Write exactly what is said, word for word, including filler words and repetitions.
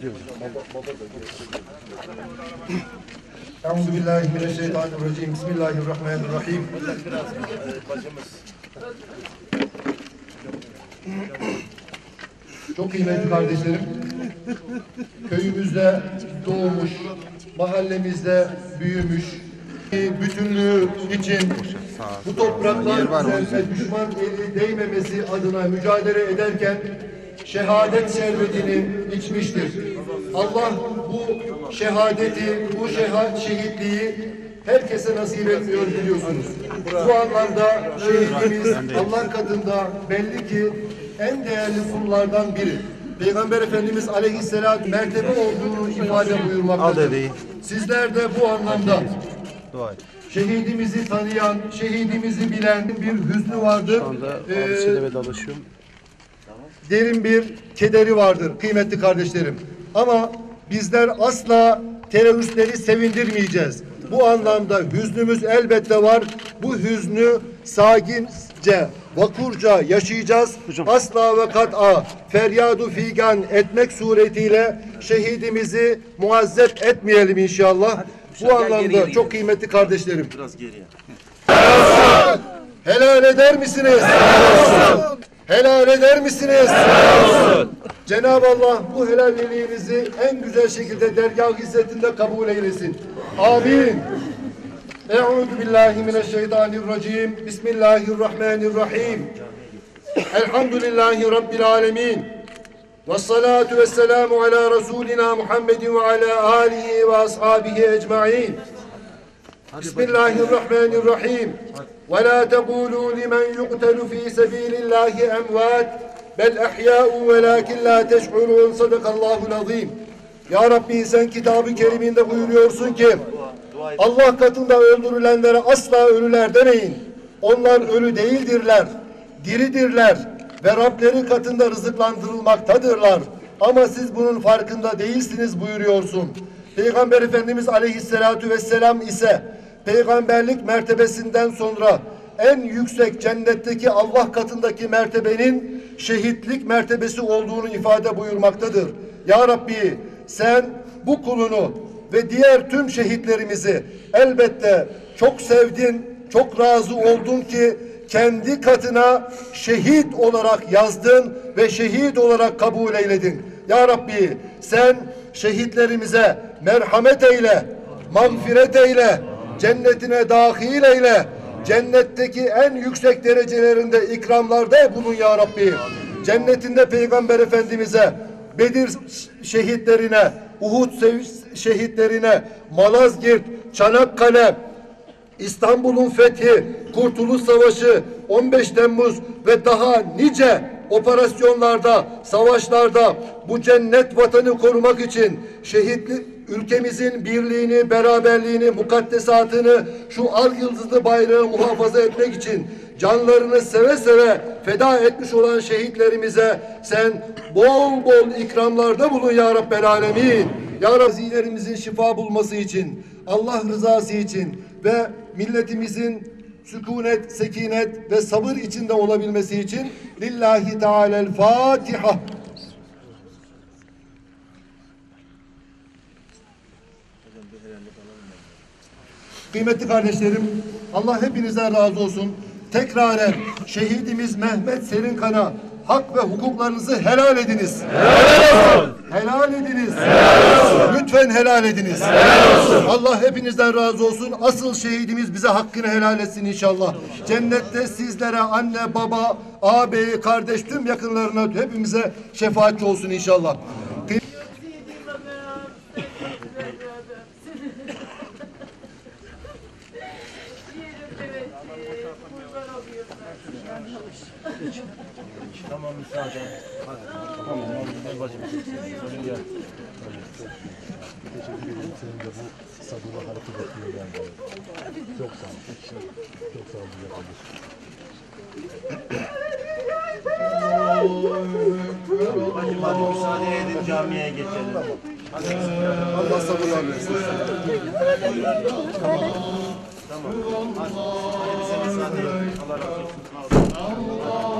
Euzubillahimineşşeytanirracim. Bismillahirrahmanirrahim. Çok kıymetli kardeşlerim, köyümüzde doğmuş, mahallemizde büyümüş, bütünlüğü için bu topraklar üzerine düşman eli değmemesi adına mücadele ederken şehadet şerbetini içmiştir. Allah bu şehadeti, bu şeha şehitliği herkese nasip etmiyor biliyorsunuz. Bu anlamda şehitimiz Allah katında belli ki en değerli kullardan biri. Peygamber Efendimiz Aleyhisselam mertebe olduğunu ifade buyurmaktadır. Sizler de bu anlamda şehidimizi tanıyan, şehidimizi bilen bir hüznü vardır. Ee, derin bir kederi vardır kıymetli kardeşlerim. Ama bizler asla teröristleri sevindirmeyeceğiz. Bu anlamda hüznümüz elbette var. Bu hüznü sakince, vakurca yaşayacağız. Hocam. Asla ve kat'a feryadu figan etmek suretiyle şehidimizi muazzet etmeyelim inşallah. Hadi, bu anlamda geriye, çok kıymetli kardeşlerim. Biraz geriye. Helal eder misiniz? Helal, helal eder misiniz? Helal. Cenab-ı Allah bu helalliliğinizi en güzel şekilde dergâh hizmetinde kabul eylesin. Amin. Euzu billahi mineşşeytanirracim. Bismillahirrahmanirrahim. Elhamdülillahi rabbil âlemin. Vessalatu vesselamu ala Resulina Muhammedin ve ala alihi ve ashabihi ecmaîn. Bismillahirrahmanirrahim. Ve la tekûlû limen yuqtelu fî sebîlillâhi emvât bel ehyâ'u velâkin lâ teş'urûn. Sadakallâhul azîm. Ya Rabbi sen kitab-ı keriminde buyuruyorsun ki Allah katında öldürülenlere asla ölüler demeyin. Onlar ölü değildirler, diridirler ve Rableri katında rızıklandırılmaktadırlar. Ama siz bunun farkında değilsiniz buyuruyorsun. Peygamber Efendimiz Aleyhisselatu Vesselam ise peygamberlik mertebesinden sonra en yüksek cennetteki Allah katındaki mertebenin şehitlik mertebesi olduğunu ifade buyurmaktadır. Ya Rabbi sen bu kulunu ve diğer tüm şehitlerimizi elbette çok sevdin, çok razı oldun ki kendi katına şehit olarak yazdın ve şehit olarak kabul eyledin. Ya Rabbi sen şehitlerimize merhamet eyle, mağfiret eyle, cennetine dahil eyle, cennetteki en yüksek derecelerinde ikramlarda bulun ya Rabbi. Cennetinde Peygamber Efendimiz'e, Bedir şehitlerine, Uhud şehitlerine, Malazgirt, Çanakkale, İstanbul'un fethi, Kurtuluş Savaşı, on beş Temmuz ve daha nice operasyonlarda, savaşlarda bu cennet vatanı korumak için şehitli ülkemizin birliğini, beraberliğini, mukaddesatını, şu al yıldızlı bayrağı muhafaza etmek için canlarını seve seve feda etmiş olan şehitlerimize sen bol bol ikramlarda bulun ya Rabbel Alemin. Ya Rabbilerimizin şifa bulması için, Allah rızası için ve milletimizin sükunet, sekinet ve sabır içinde olabilmesi için Lillahi Teala'l Fatiha. Kıymetli kardeşlerim, Allah hepinizden razı olsun. Tekraren şehidimiz Mehmet Serinkan'a hak ve hukuklarınızı helal ediniz. Helal olsun. Helal ediniz. Helal olsun. Lütfen helal ediniz. Helal olsun. Allah hepinizden razı olsun. Asıl şehidimiz bize hakkını helal etsin inşallah. Cennette sizlere, anne, baba, ağabey, kardeş, tüm yakınlarına hepimize şefaatçi olsun inşallah. Tamam müsaade. Tamam tamam bacım. Bacım gel. Teşekkür ederim. Senin de bu sabırla hareket ettiğin yani. Çok sağ ol. Çok sağ ol güzel kardeşim. Bacım hadi müsaade edin camiye geçelim. Allah sabırlar versin. Tamam. Tamam. Hadi. Hadi bize müsaade edin. Allah razı olsun.